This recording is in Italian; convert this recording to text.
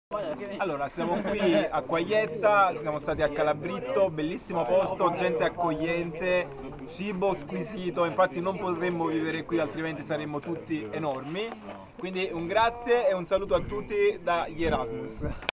Allora, siamo qui a Quaglietta, siamo stati a Calabritto, bellissimo posto, gente accogliente, cibo squisito, infatti non potremmo vivere qui altrimenti saremmo tutti enormi. Quindi un grazie e un saluto a tutti dagli Erasmus.